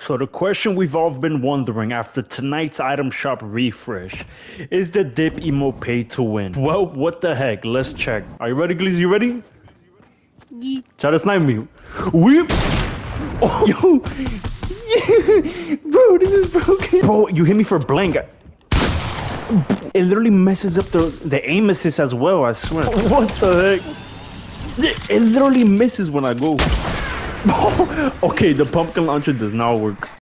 So the question we've all been wondering after tonight's item shop refresh, is the dip emote pay to win? Well, what the heck, let's check. Are you ready, Gleez? You ready? Yeah. Try to snipe me. Whip! Oh, yo! Yeah. Bro, this is broken. Bro, you hit me for blank. It literally messes up the aim assist as well, I swear. What the heck? It literally misses when I go. Okay, the pumpkin launcher does not work.